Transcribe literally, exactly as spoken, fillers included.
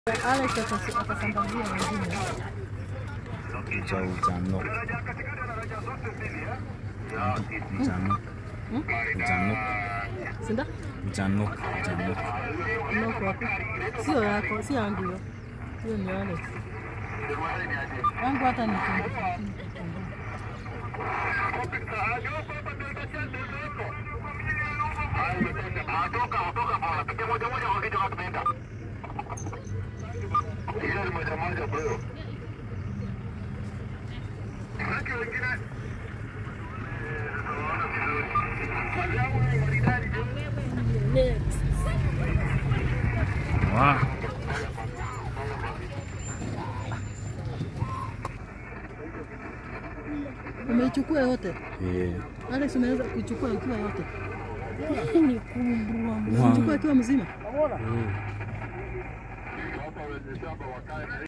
Alex atasambazia wengine. Ujao ujano. Ujano. Ujano. Sinda? Ujano. Ujano. Noko wapi? Sio yako, si yangu hiyo. Hiyo ni Alex. Yangu hata ni kingi. Atoka, atoka bwana. Piga moja moja kwa kitu watu penda. Ile ni moja moja bro. Haki wengine. Next. Wow. Umeichukua yote? Eh. Alex unaweza kuchukua ikiwa yote. Ni kubwa. Unachukua ikiwa mzima? Mm.